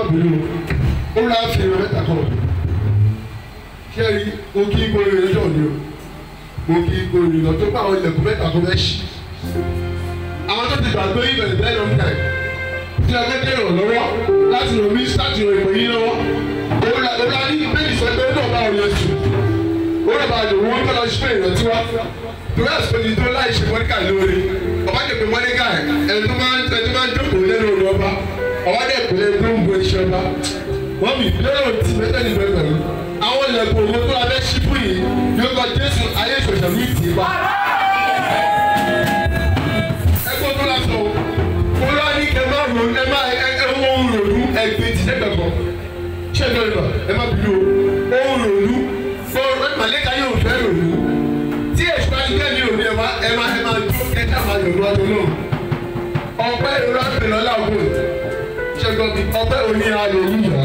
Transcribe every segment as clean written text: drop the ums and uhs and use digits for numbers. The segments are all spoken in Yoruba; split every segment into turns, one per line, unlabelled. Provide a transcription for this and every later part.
bínú ó rà fi ìrọ̀ mẹ́ta kan ṣé rí o kí n gbóyè lọ́jọ́ òní o mo kí n gbóyè lọ tó bá àwọn ilẹ̀kùn mẹ́ta kan fẹ́ ṣí àwọn tó ti gbàgbé ìbẹ̀rẹ̀ bẹ́ẹ̀ lọ́n tẹ̀ tí a fẹ́ dẹ̀rọ̀ lọ́wọ́ láti rò mí sáàtì rò ìpè yín lọ́wọ́ òun la ní bẹ́ẹ̀ sọ pé ó náà bá òun yẹn sùn ó náà bá lò wọ́n tó lọ sí pé ìrántí wá torí àsìkò ní tó láì ṣe mọ́níkà lóore ọba jẹ́ pé mọ́níkà ẹni tó máa ń jókòó lẹ́nu òun ọba ọba dẹ̀ kò lè tó ń bo iṣẹ́ ọba wọ́n mi lọ́rọ̀ tí mẹ́tẹ́ ní bẹ́ẹ̀ pẹ̀lú àwọn ilẹ̀kùn òun tó abẹ́ ṣí fún yìí yóò kọ Jésù ayé ìṣòṣà mi tì í pa. ẹgbẹ́ tó lásán o lọ ní kẹ má ro ẹ má ẹwọ́n ń ronú ẹgbẹ́ ti dẹ́gbẹ̀gbọ́ ṣé ẹ lọ́ọ́ ẹ má bínú o ó ń ronú màlẹ́ka yóò fẹ́ ronú tí èso bá ń gbé mi òní ẹ má jó kẹta máa yọ̀ lọ́wọ́ náà ọpẹ́ ìrora ń pè lọ́la ògùn ṣẹ́gun mi ọpẹ́ òní ayọ̀ yíyá.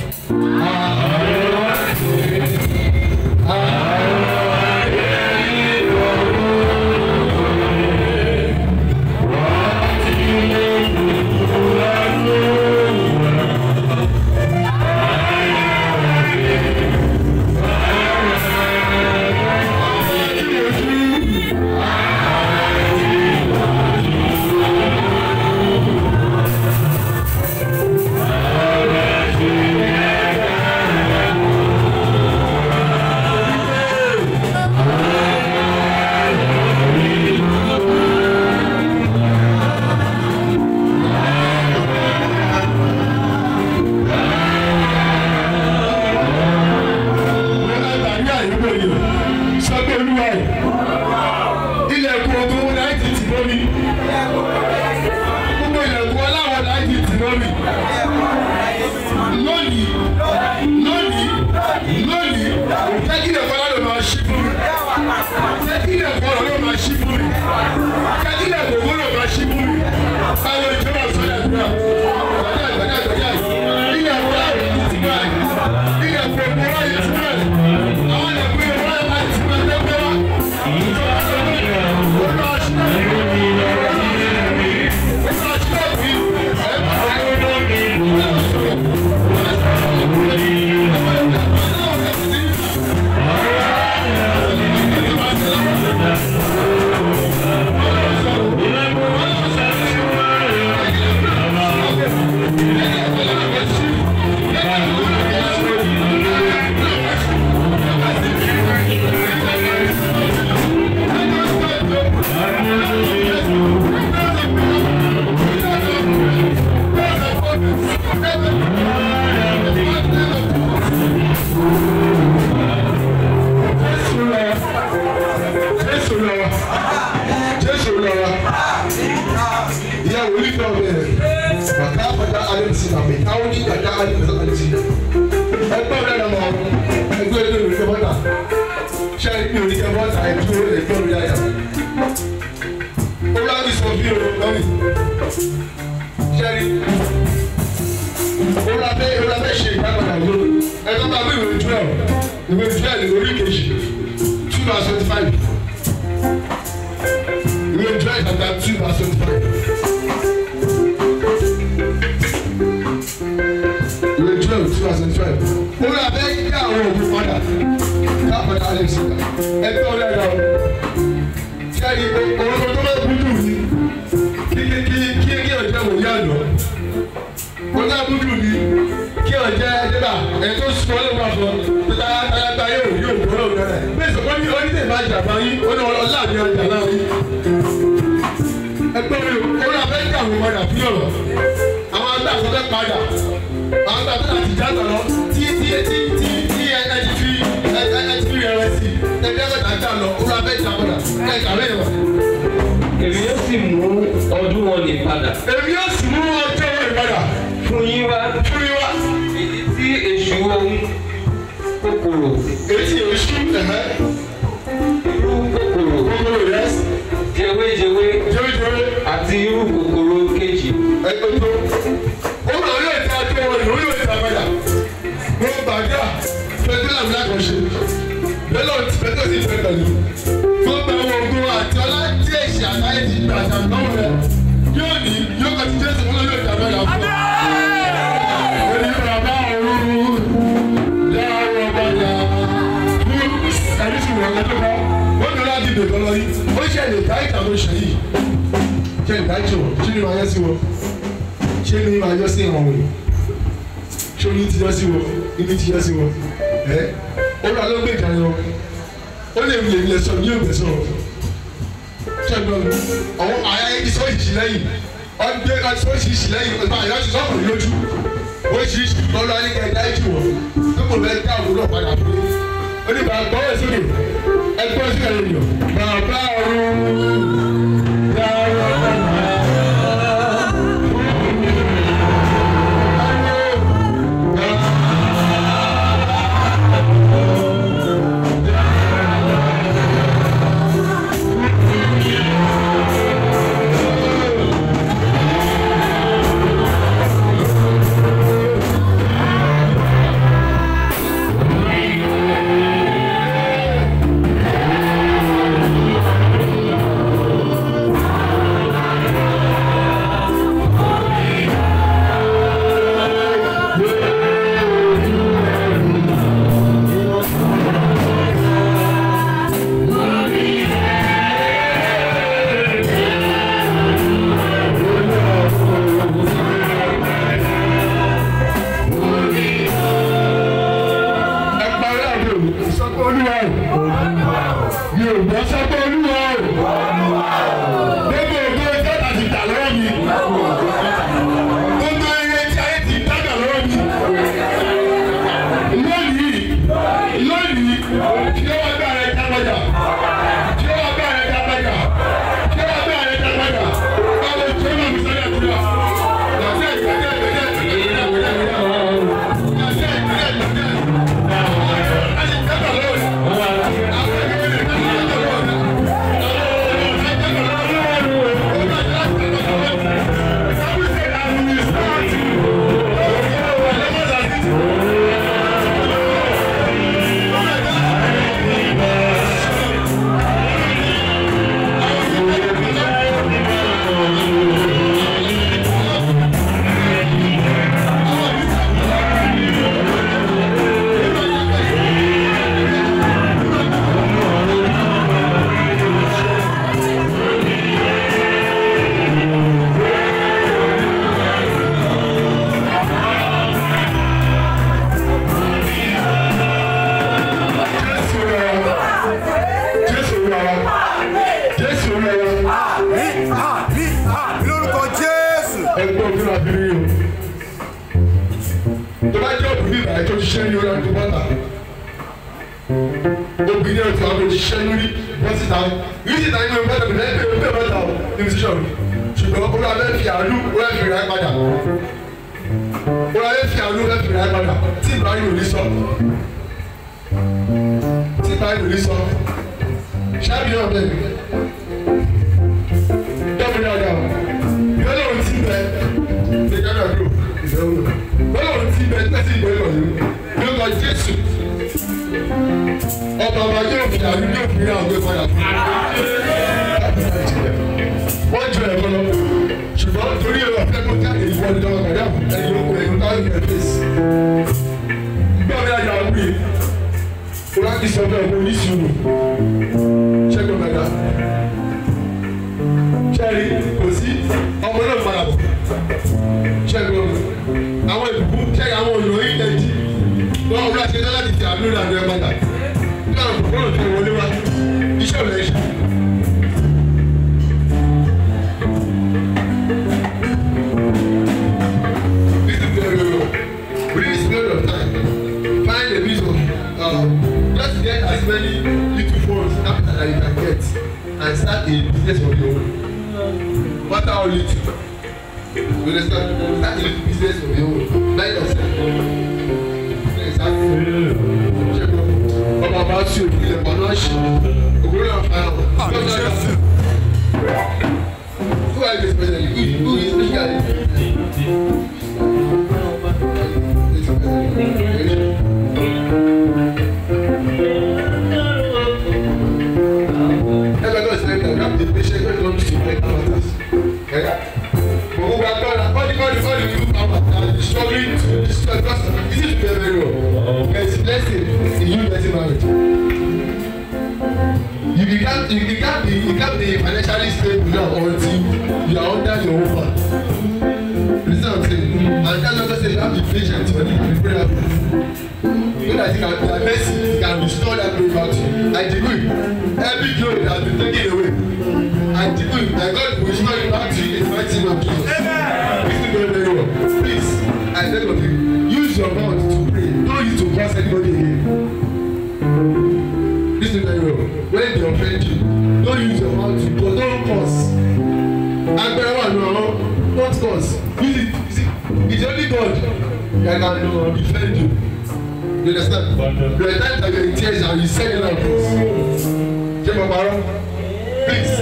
Èmi yóò sì mú ọdún wọn ní padà.
Èmi yóò sì mú ọjọ́ wọn ní padà.
Fún yín wá. Èyí tí èṣù ohun kòkòrò.
Èyí èṣù
irú kòkòrò.
Yes.
Jẹwéjẹwé. Àti irú kòkòrò kejì.
Ẹgbẹ́ tó. Ó máa ń lè ta ọjọ́ wọn ní orí ìta padà. Mo gbàgbà pẹ̀lú àmì àkànṣe. Bẹ́ẹ̀ sì fẹ́ pẹ̀lú. Gbogbo àwọn ogun àti ọlá tí èsì àtàyè ti gbà àtàlọ́wọ́ rẹ̀ yóò kọ́ ti Jésù fún lórí ìta padà fún ọ. ni ó ṣe lè dá ìjà tó ṣe yìí ṣe lè dá ìjọ ṣé ni máa yọ sí wọn ṣé ni máa yọ sí ìwọ̀n wọ̀nyí ṣé oní ti yọ sí wọn ibi ti yọ sí wọn ó lọ ló gbé ìjà yọ ó lè wulè wulè sọ ní òbẹ sọ ṣẹgbọn àwọn àyà ẹni sọ ìṣì lẹ́yìn ọdún sọ ìṣì lẹ́yìn ọgbà àyà ti sọkàn lójú oríṣiríṣi lọ́lọ́ alíkẹ́ ẹ̀dá ìjì wọ̀ tó kò lẹ́ dá òwúrọ̀ padà fún mi ó ní bàbá ọ̀rẹ́ sókè ẹgbẹ́ sí ẹ̀rọ ènìyàn bàbá ọ̀run dáwọ́ can't be financially stable now until you are under your own man. Listen what I'm saying. And that's what I say, you have to be patient for it, be prayerful. So that you can mercy, you can restore that glory back to you. I decree, every glory that has been taken away, I decree that God will restore it back to you in the mighty name of Jesus. Listen very, very well. Please, I beg of you, use your mouth to pray. Don't use to curse anybody again. Listen very well. When they offend you, don't use your mouth to curse. Don't curse. Don't curse. Use it. You see, it's only God that can defend you. You understand? There are times that you're in tears and you say it like this. Please.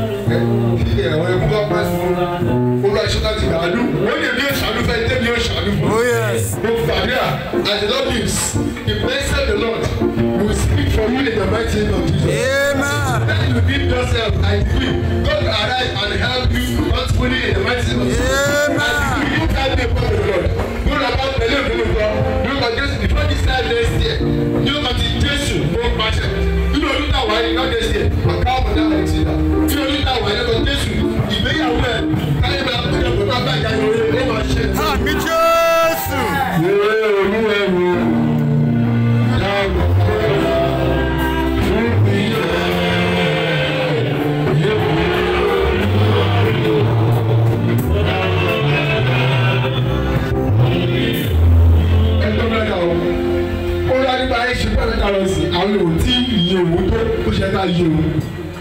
Oh yes.
As the Lord lives, the blessed the Lord will speak for you in the mighty name of Jesus.
Amen.
Then you give yourself, I decree, God will arise and help you not fully in the mighty name of Jesus.
Amen.
You can't be a part of the Lord. You know about the Lord, you know Jesus before this time next year. You know about Jesus, no passion. You know why not this year. I can't put that next year. You know why not Jesus. If they are well, can you have put them back and you will go and share.
Ha, mi Jesus. Àwọn ò tí iye òun tó ó ṣe ká iye òun.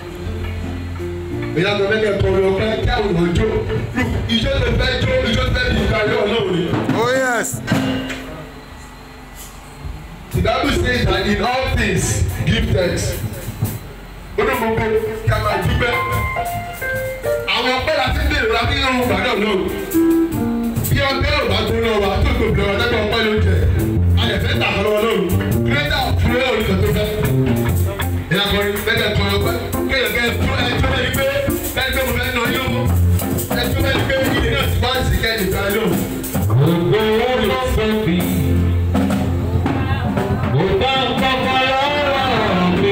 Ìyá tó fẹ́ kẹ́ tọrọ ọpẹ́ kí àwọn èèyàn jó. Ìjọ tó fẹ́ jó ìjọ tó fẹ́ di ìgbàlè ọlọ́run ni. Oh yes.
The Bible says that in all things give thanks. Ó ní gbogbo kí a máa dúpẹ́. Àwọn ọpẹ́ láti dé ìrora kí irun gbàdọ̀ náà. Bí ọpẹ́ ò bá tó náà wá tó gbòòrò ọ̀dẹ́gbẹ̀ ọpẹ́ ló jẹ. Ayẹ̀fẹ́ tà lọ́wọ́ lóru. Greater fúlẹ̀ òní kan tó fẹ́. Ìyá kọrin lẹ́gẹ̀ẹ́ kan ọpẹ́. Kéèyàn tó ẹjọ́ bẹ́ẹ̀ ni pé bẹ́ẹ̀ pé mo fẹ́ nà yín o. Ẹjọ́ bẹ́ẹ̀ ni pé ilé náà ti bá ń sìnkẹ́ nìkan lò.
Gbogbo owó ló fẹ́ bí. Mo bá ń kọ́kọ́ lọ́wọ́ mi.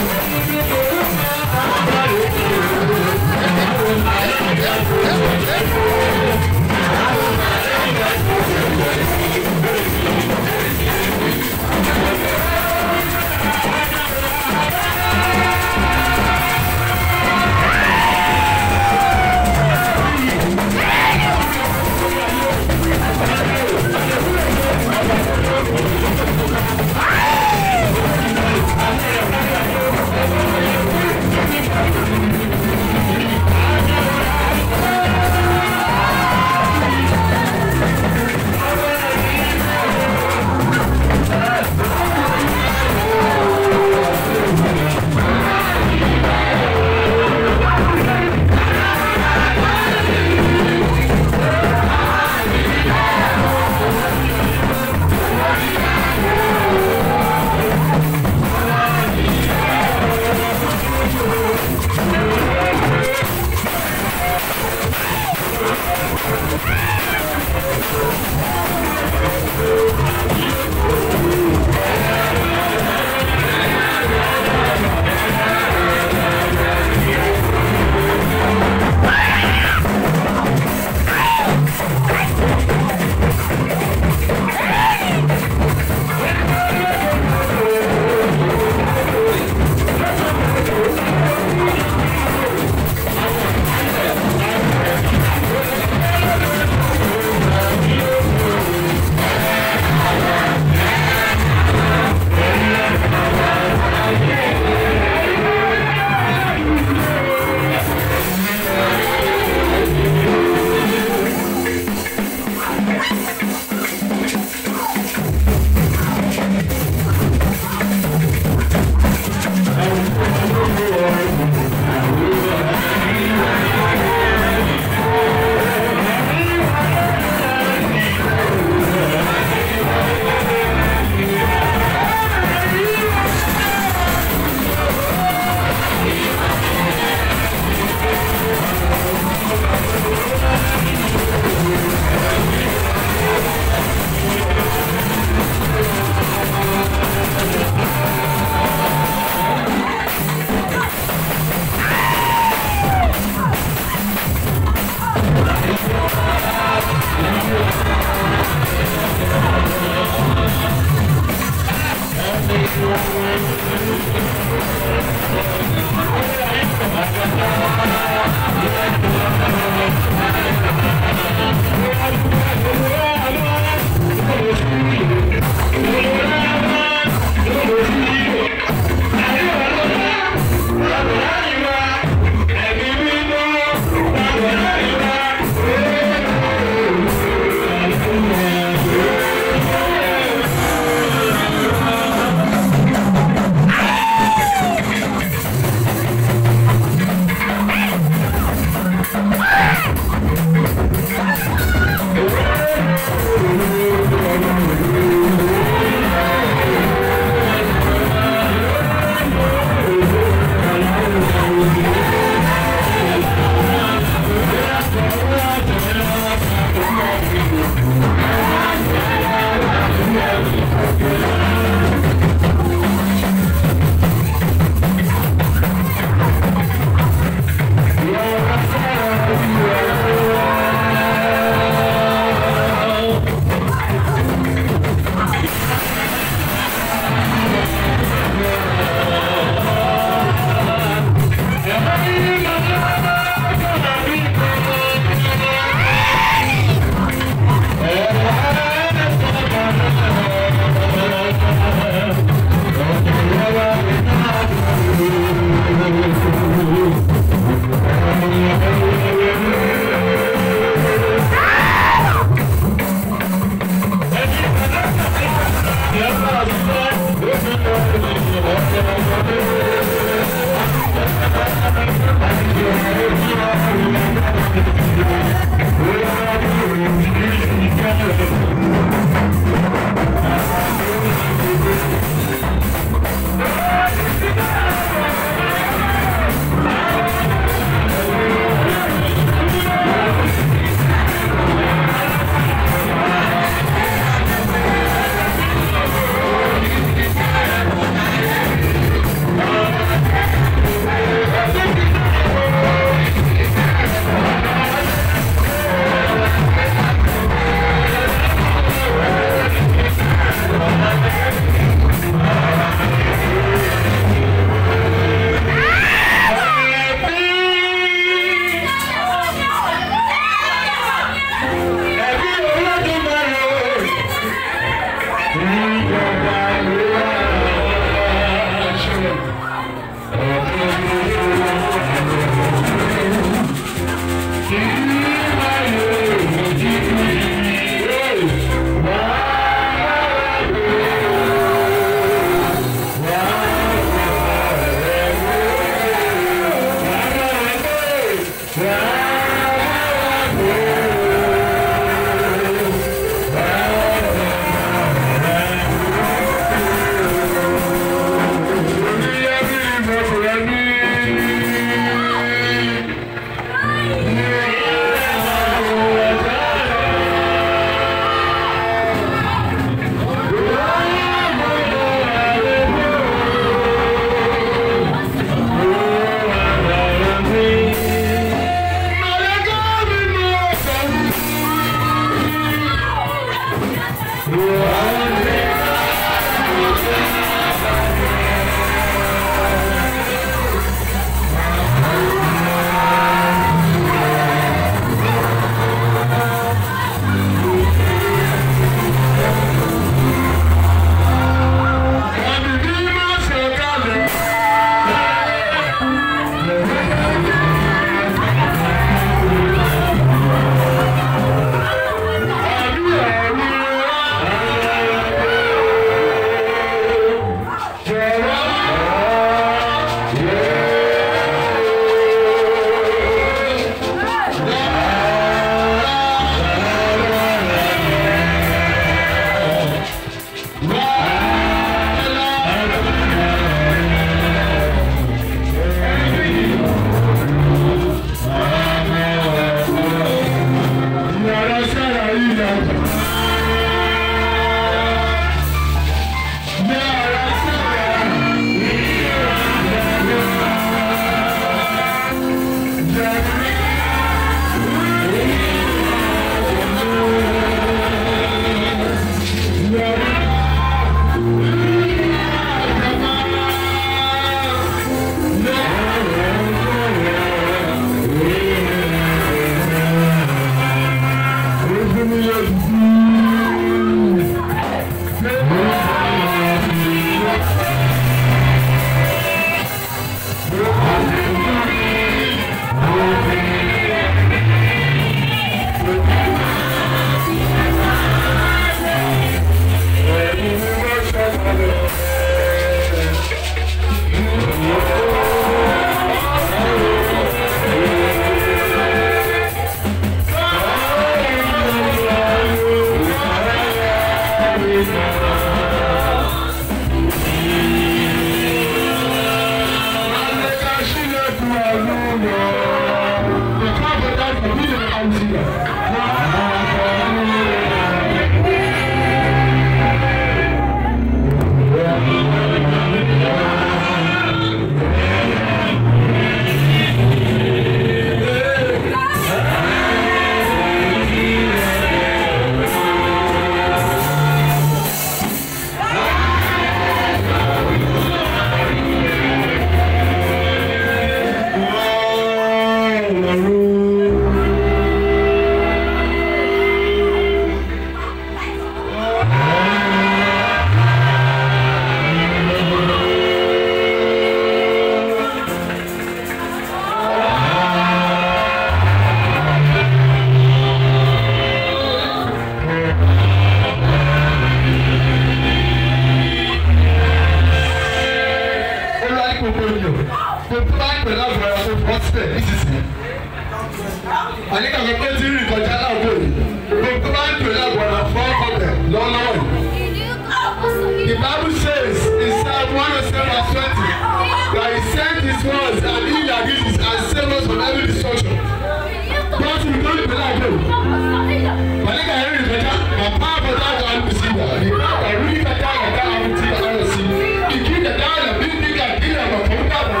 gbogbo bá ń pè lágbára tó fọ́ sílẹ̀ nísinsìnyí. àníkàkọ́ pé tí rí ìkọjá láàbò yìí gbogbo bá ń pè lágbára fọ́ ọkọ̀ lọ́wọ́ yìí. The Bible says in Psalm 107:20 that he sent his words and he that gives and save us from every destruction. But we don't be like him. But I can hear it, my power that God will see that. The power that really can tell that God will see that. The king that died and big big and big and from that will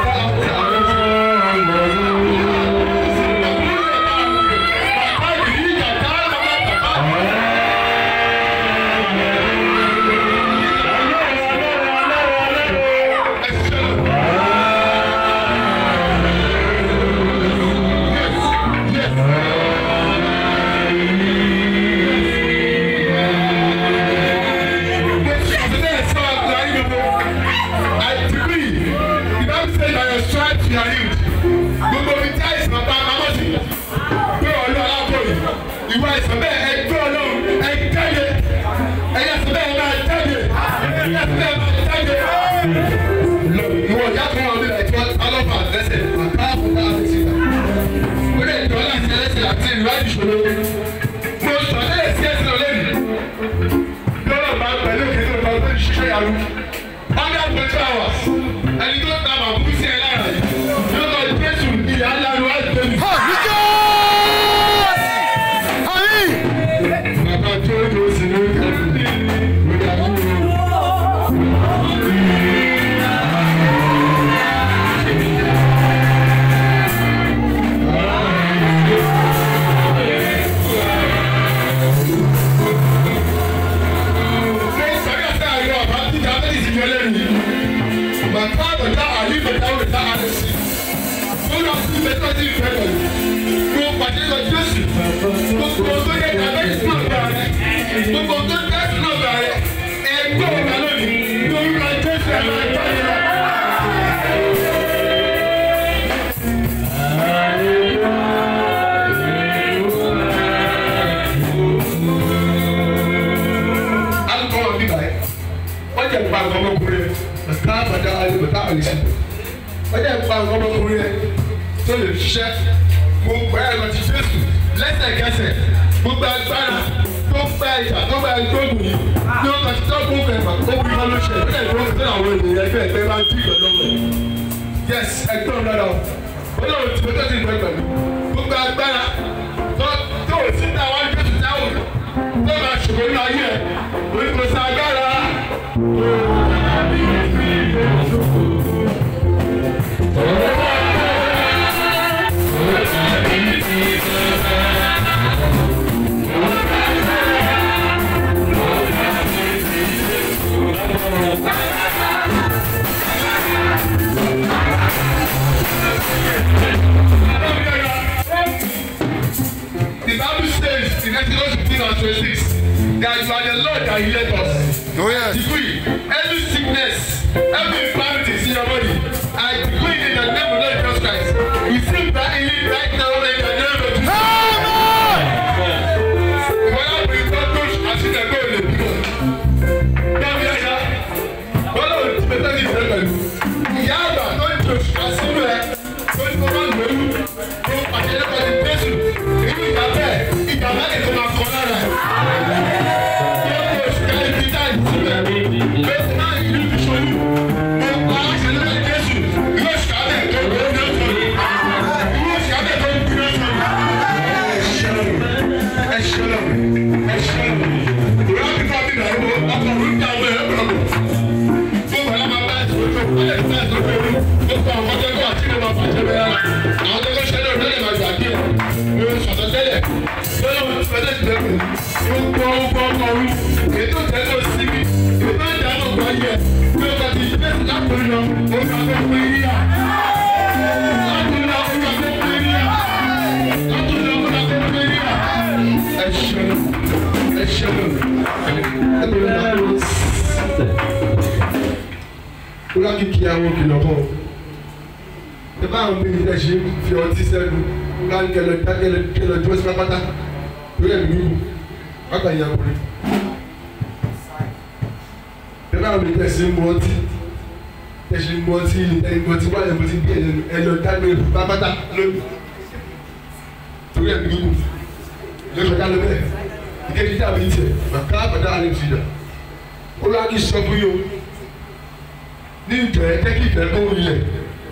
tẹ̀sí mọ́ tí ẹ̀gbọ́n tí wáyé mo ti bí ẹ lọ dágbére fún pápátá lónìí torí ẹ̀mí gígùn lọ́sọ̀ dá lọ bẹ́ẹ̀ ìkéjì dàbí tiẹ̀ màkà àbàdà àlè ti dà ó lọ́ kí sọ fún yóò ní ìjọ ẹ jẹ́ kí ìfẹ́ kó ilẹ̀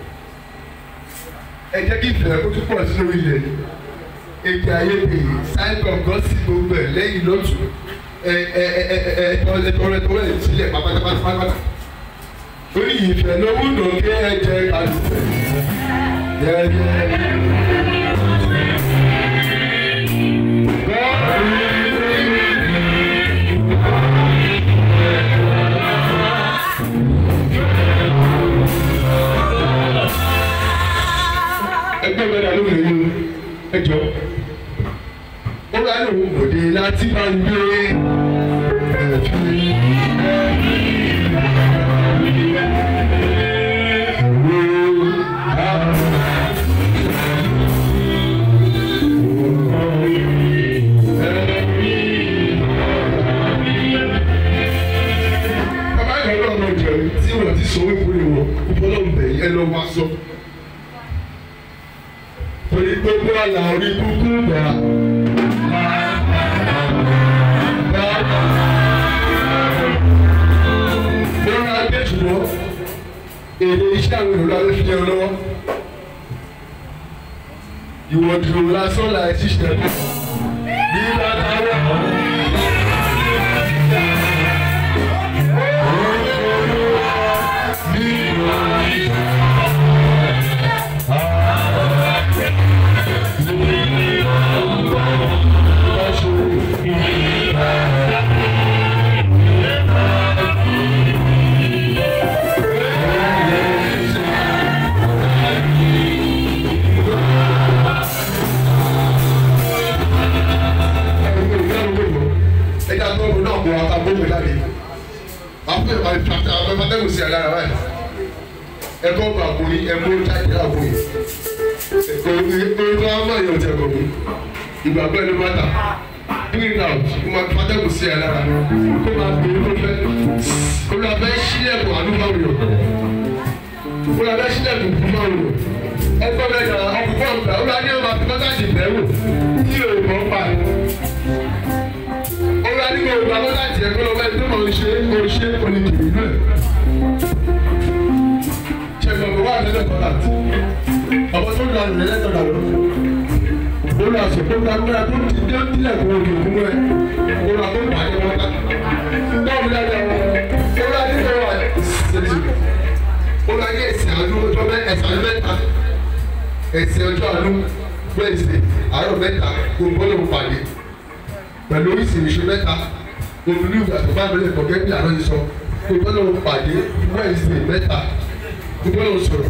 ẹ jẹ́ kí ìfẹ́ kó tún pọ̀ sí lórí ilẹ̀ ni èdè àìyedè sáìkọ̀ gọ́sì gbogbo ẹ̀ lẹ́yìn lọ́tù ẹ̀ẹ́dọ́rẹ́dọ́rẹ́ sílẹ̀ pátápátá orí ìfẹ́ ló wúlò kí ẹ jẹ́ kálùfẹ́ yẹ́yẹ́. ẹgbẹ́ mẹ́ta ló lè yún ẹjọ́ ó bá lòun òde láti máa ń gbé bàbá ìgbà náà lọ jẹ tí wọn ti sọ wípé wọn ìfọlọ́run bẹ̀yìn ẹ lọ wá sọ torí gbogbo àlà orí kúkú gbà. lọ́rọ̀ adé ṣùgbọ́n èdè iṣẹ́ àwọn èrò alẹ́ fi ẹ lọ́wọ́ ìwọ̀dùn lásán láì ṣiṣẹ́ kọ́ bí látàwọn. Àpẹẹrẹ sí alára báyìí ẹ̀kọ́ ọgbà àkùnrin ẹ̀mú jáde àkùnrin ètò àwọn èèyàn ti ẹ̀kọ́ mi ìgbàgbọ́ ẹni bàtà bring out kó máa fàtẹ́kù sí alára kó máa gbèrú tó fẹ́ kó máa fẹ́ sílẹ̀kùn àdúgbàwòyàn kó máa fẹ́ sílẹ̀kùn àdúgbàwòyàn ẹgbẹ́ mẹ́ta ọkùnrin ọ̀gbà ó máa ní ọmọ àfikọ́tà ti bẹ̀rù tí òògùn pa ó máa ní ọmọ àfikọ́tà ti ẹ̀kọ́ lọ́wọ́ ẹni tó máa ń ṣe oníkìrì inú ẹ̀. Ṣẹ̀gbọ́n mi wá nílẹ̀ kọ́lá tí ọmọ tó ń lọ àlùyẹ lẹ́tọ̀ dàrú. Ó lọ àṣọ tó gba gbéra tó ti dé nílẹ̀ kó o dùn fún ẹ. Ó lọ tó pàdé wọn ká. Báwo ni ẹ̀jẹ̀ wọn? Ó lọ ní ìwé wa ṣèṣì. Ó lọ ní ẹ̀sìn àánú ọjọ́ ẹ̀sìn mẹ́ta. Ẹ̀sìn ọjọ́ àánú Wednesday àárọ̀ mẹ́ta gbogbo ló ń pàdé. Pẹ̀lú ìsìnìṣẹ́ mẹ́ta olùlú ìgbàgbọ́ bá mi lè pọ̀ gẹ́gẹ́ bí àná yìí sọ gbogbo ló ń pàdé Wednesday mẹ́ta gbogbo ló ń sọ̀rọ̀.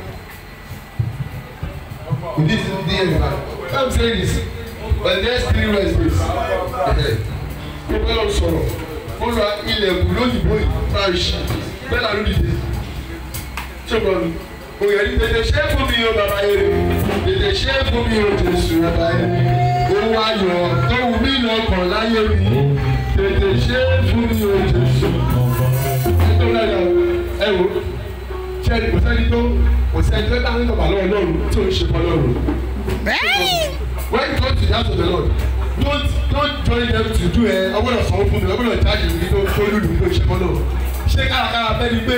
This is the end man. I'm saying this for the next 3 Wednesdays. Gbogbo ló ń sọ̀rọ̀. Ó lọ ilẹ̀kùn lóyìnbó ìfúráṣì bẹ́ẹ̀ náà ló dìde. Ṣé o yẹ ní tètè ṣé fún mi o bàbá yẹn tètè ṣé fún mi o Jésù bàbá yẹn. Ohun ayọ̀ tó wù mí lọ́kàn láyé mi tètè ṣé fún mi o Jésù. Nítorí ẹ wò ṣé ẹni kò sẹ́ni tó bá ń lọ́ba lọ́wọ́ lọ́rùn tó ń ṣe fọ́ lọ́rùn. When you go to the house of the Lord, don't join them to do ọgbọ́dọ̀ sanwó fún mi ọgbọ́dọ̀ jáde mi tó lùlù mi tó ṣe fọ́ lọ́rùn. Ṣé kárakára bẹ́ẹ̀ ni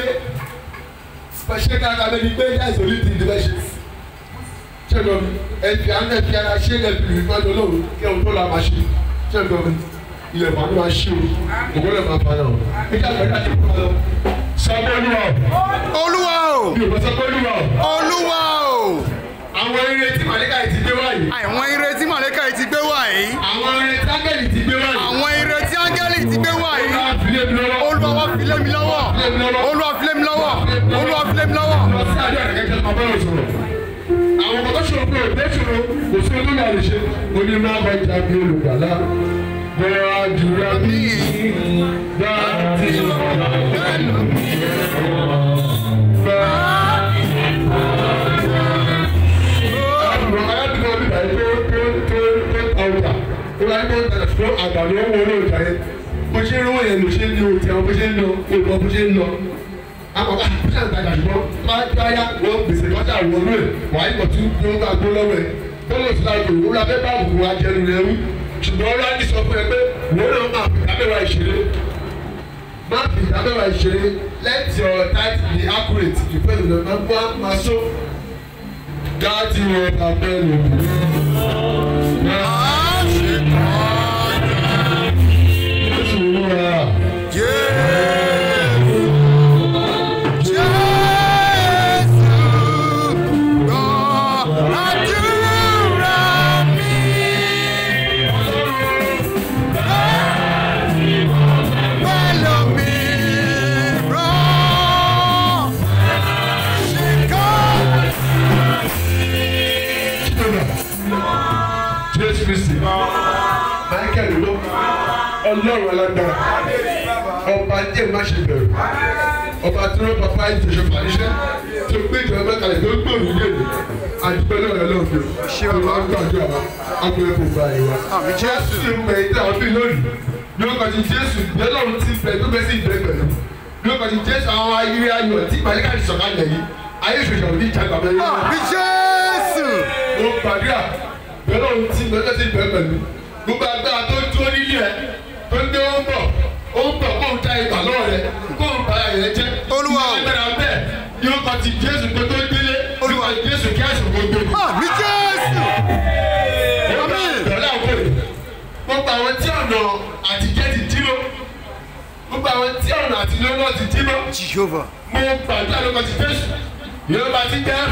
pé that's the only thing the best is. Ṣé lọ mi ẹ̀fì ara ṣé ẹ̀fì mi fọ́ lọ́rùn kí ẹ̀hún tó la máa ṣe. Ṣé lọ mi ilẹ̀ fàánù máa ṣe o ògbọ́dọ̀ máa fa náà. Nígbà gbọ́dọ̀ àti kúrò lọ. Sọ́kọ́ Olúwa o. Olúwa o. Mi ò bọ́ sọ́kọ́ Olúwa o. Olúwa o. Àwọn ire tí màlẹ́kà yìí ti gbé wáyé. Àwọn ire tí màlẹ́kà yìí ti gbé wáyé. Àwọn ire tí áńgẹ́lì ti gbé wáyé. Àwọn ire tí áńgẹ́lì ti gbé wáyé. Olúwa wá fi lé mi lọ́wọ́. Olúwa fi lé mi lọ́wọ́. Olúwa fi lé mi lọ́wọ́. Lọ sí àdé àrẹ̀kẹ́kẹ́ máa bá wọn sọ̀rọ̀. Àwọn ọmọ tó ṣòro pé òde ṣòro kò sí olú náà lè ṣe. Oní máa bá ìjà bí olùgbàlà. Bẹ́ẹ̀ àdúrà mi bá ti sọ̀rọ̀. Àgbàdo owó olóòjà yẹn bó ṣe ń rówó yẹn ló ṣe ń lo ti àwọn bó ṣe ń lọ olùkọ́ bó ṣe ń lọ àwọn bá ṣe àgbàjà ṣùgbọ́n máa ń gbáyà wọ́n gbèsè lọ́jà wọnú ẹ̀ wàá ìmọ̀ tí wọ́n bá gbó lọ́wọ́ ẹ̀ bọ́lá ti láti òwúrọ̀ abẹ́ bá òwúrọ̀ ajẹnu rẹ̀ wí ṣùgbọ́n ọ̀rọ̀ àti sọ fún ẹ pé wọ́n náà máa fi ìdámẹ́wàá ìṣeré máa fi ìdámẹ́wàá ìṣeré let your tithe be accurate ìfẹ́ ìlú máa ń gbọ́ máa sọ dáàtì wọn bá bẹ́ẹ̀ lò Ọlọ́run alágbára ọba díẹ̀ má ṣe bẹ̀rù ọba tí wọ́n pàpà ìtòṣe fàníṣẹ́ tó gbé ìjọba mẹ́kàlẹ̀ tó gbòòrò léde àdúgbò lọ́rọ̀ lọ́ọ̀dọ̀ ṣé ọba ń gbàdúrà wa agbóyè kò gba ìwà. Jésù mẹ̀ ìdí àwọn bíi lónìí ní ó kọjú Jésù lọ́lọ́run ti bẹ̀ tó bẹ́ sí ìbẹ̀ pẹ̀lú ní ó kọjú Jésù àwọn ayé ayọ̀ tí màlíkà ti sọ̀kalẹ̀ yìí ayé ìṣòṣò ní ìjàgbá mẹ́rin. Jésù mo gbàdúrà lọ́lọ́run ti bẹ̀ tó sí ìbẹ̀ pẹ̀lú gbogbo agbára tó dúró nílé ẹ tó ń dé ó ń bọ̀ kó ń ta ìgbà lọ́wọ́ rẹ kó ń ba ẹ̀rẹ́ jẹ́. Olúwa o agbára bẹ́ẹ̀ ni ó kọ́ ti Jésù tó tó délé Olúwa Jésù kí àìsàn gbogbo ni. Àmì Jésù. Àmì ìdọ̀lá òkèèrè gbogbo àwọn tí ọ̀nà àtijẹ́ ti dí mọ́ gbogbo àwọn tí ọ̀nà àtijọ́ náà ti dí mọ́. Jehova. Mo gbàdúrà lórúkọ ti Jésù Yorùbá ti jẹ́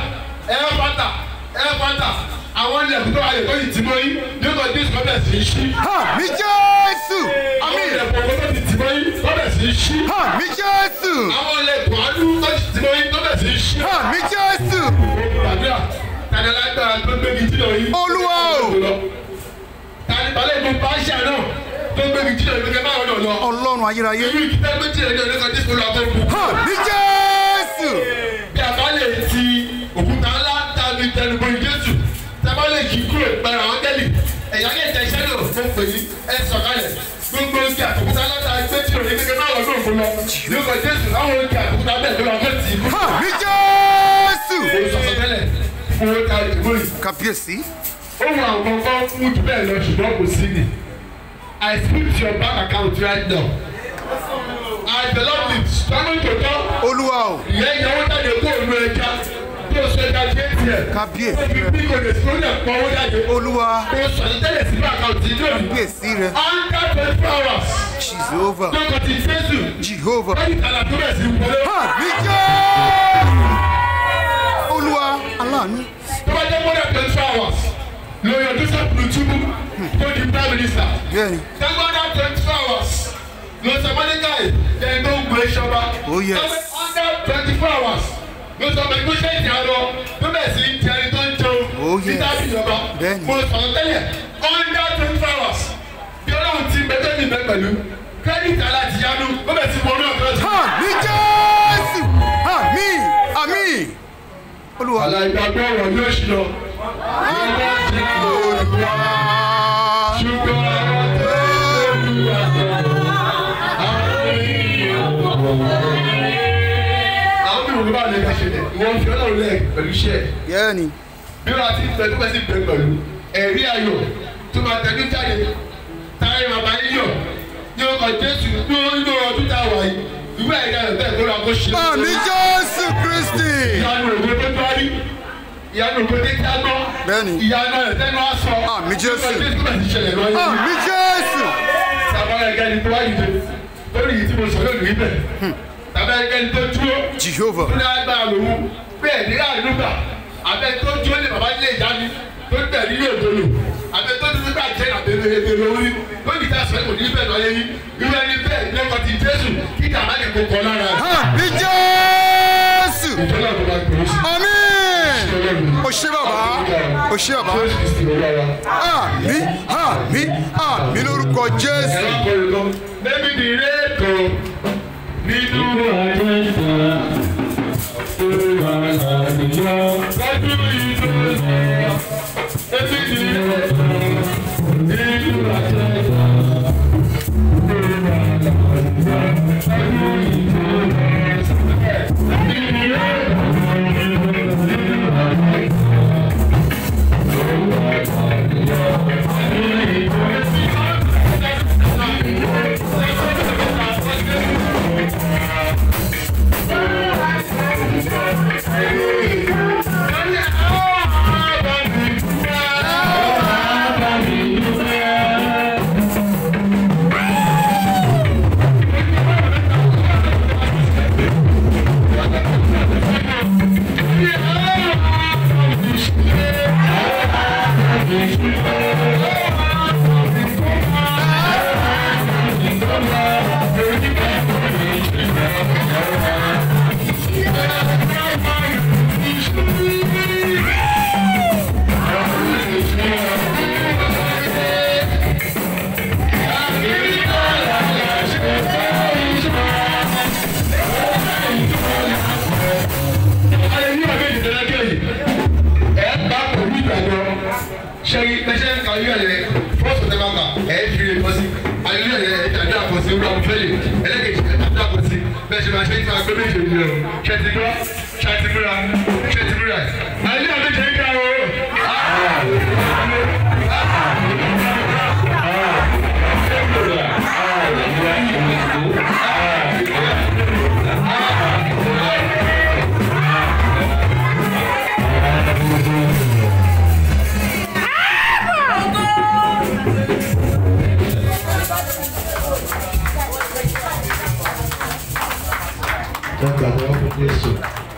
ẹ́fàtà àwọn ilẹ̀kùn tó wà lè kọ́yìn tì mọ́ yín yóò kọ́ Jésù kọ́ bẹ̀ sí í ṣí. Àmì Jésù. Àwọn ilẹ̀kùn ọkọ̀ tó ti tì mọ́ yín kọ́ bẹ̀ sí í ṣí. Àmì Jésù. Àwọn ilẹ̀kùn àánú tó ti tì mọ́ yín kọ́ bẹ̀ sí í ṣí. Àmì Jésù. Gbàdúrà tani alágbára tó gbégi jí lọ yín. Olúwa o. Tani balẹ̀ ìlú Báṣà náà tó gbégi jí lọ yín kẹ́kẹ́ báwọn náà lọ. Ọlọ́run ayérayé. Irú ìkíta gbé jí lọ yín lọ́kọ̀ Jésù lọ àbọ̀ òkú. Àmì Jésù. Bí a bá lè ti òkúta ńlá tàbí tẹnubọ̀ Jésù tẹ́bá lè kí kúrò gbára àwọn gẹ́lì ẹ̀yà lè jẹ́ iṣẹ́ náà fún pè ní ẹ sọ̀kalẹ̀ gbogbo oúnjẹ àtòkúta láta ẹgbẹ́ tí òní kékeré máa lọ́dún òfin lọ lórúkọ Jésù láwọn oúnjẹ àtòkúta bẹ́ẹ̀ ló lọ fẹ́ tì í kú. Àmì Jésù. o sọ̀sọ̀ tẹ́lẹ̀ fún owó ta ìdìbò yìí. Kàbíyèsí. ó wọ àwọn kan mú jù bẹ́ẹ̀ lọ ṣùgbọ́n kò sí ni. I speak to your bank account right now. I believe it. sọ́nù tòótọ́. Olúwa o. ìyẹn ìyàwó jáde kó òun ẹja tó sọ ẹja jẹ́ tiẹ̀. Kábíyèsí rẹ. bí kò lè sọ ní ẹ̀pọ̀ owó jáde. Olúwa. mo sọ̀rọ̀ tẹ́lẹ̀ sí àkáǹtì ní òní. Kábíyèsí rẹ. under 24 hours. Jehova. lọ́kọ̀ ti Jésù. Jehova. lẹ́yìn ìtàlá tó bẹ̀ sí wọlé. Àbí jẹ́. Olúwa aláàánú. tó bá jẹ́ more than 24 hours lórí ọdún sọ́kùnrin túbú tó di prime minister. bẹ́ẹ̀ni. tẹ́gbọ́n under 24 hours lọ sọ mọ́níkà yìí ẹni tó ń gbé ṣọba. oh yes. under 24 hours ló sọ pé kó ṣe ìjà lọ tó bẹ̀ sí ti ẹni tó ń jẹun. oh yes. títà bí ìjọba. bẹ́ẹ̀ni. mo sọ̀rọ̀ tẹ́lẹ̀ under 24 hours bí ọlọ́run ti bẹ́tẹ̀ ní bẹ́ẹ̀ pẹ̀lú kírẹ́dìtì aláàtìyánu ó bẹ̀ sí mọ́ náà tó ṣe. àmì Jésù àmì àmì. Olúwa. Àlàyé-ìgbàgbọ́ ọ̀rọ̀ yóò ṣì lọ. Ìyá ti lò wá. Ṣùgbọ́n àwọn tó lù wá. Àwọn bí wọ́n bá lè ká ṣe dẹ̀, wọ́n fi ọlọ́run lẹ̀ pẹ̀lú iṣẹ́. Yẹ́nì. Bí wọ́n ti pẹ̀lú pẹ̀sì pẹ̀lú pẹ̀lú ẹ̀rí ayọ̀ tó máa tẹ̀lé jáde. Táyé bàbá yín yọ̀ ní ọkọ̀ Jésù ní ọdún tá a wà yìí. Ìwé ẹ̀rí ayọ̀ bẹ́ẹ̀ kó lọ kó ṣe. Àmì Jésù Kristi. Ìyanu òwe tó tọ́ rí. Ìyanu òwe tó tí a gbọ́. Bẹ́ẹ̀ni. Ìyanu ẹ̀ tẹ́nu á sọ. Àmì Jésù. Àmì Jésù. Sábà ẹ̀gẹ́ni tó wáyé dé. Lórí yìí tí mo sọ lónìí níbẹ̀. Sábà ẹ̀gẹ́ni tó dúró. Jehova. Tó ní agbára lòun. Bẹ́ẹ̀ ní àdúgbà. Àbẹ tó dúró ní bàbá ilé ìdáni. Tó tẹ̀lé ní òdòdó. Àbẹ tó dúró nígbà jẹ́ àbẹ̀rẹ̀ lórí. Lónìí tá a sọ èkó ní bẹ́ẹ̀ lọ yẹn yín. Irú ẹni bẹ́ẹ̀ lọ́kọ̀ ti Jésù kí dàmá lè kó kọ lára. Àmì Jésù. Ìjọba ìjọba ìjọba. Àmín. O ṣé bàbá. O ṣé bàbá. Àmín àmín àmín lórúkọ Jésù. Bébí di rétò nínú àjẹsà. Lọ́dún ìlú bébí di rétò nínú àjẹsà. ilé o. Ṣètìgbọ́, ṣètìmúra, ṣètìmúra. Ayé ọdún ṣe ń ká o. Jésù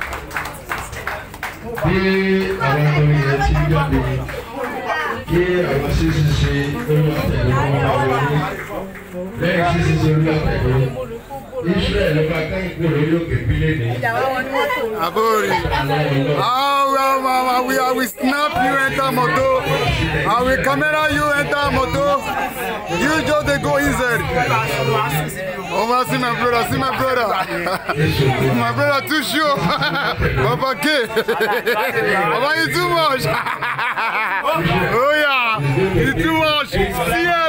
bí àwọn ọmọ yẹn ti ń jáde kí àwọn ṣíṣe olú àtẹ̀lé wọn máa wọlé lẹ́yìn ṣíṣe olú àtẹ̀lé Israel ọba káyìnkó lórí òkè bílẹ̀ ní.
Abori, I will snap you enter moto. I will camera you enter moto. You just dey go inside. Oh, see my brother. My brother too sure. Papa K. Papa, you too much. Oh yeah, you too much. See ya.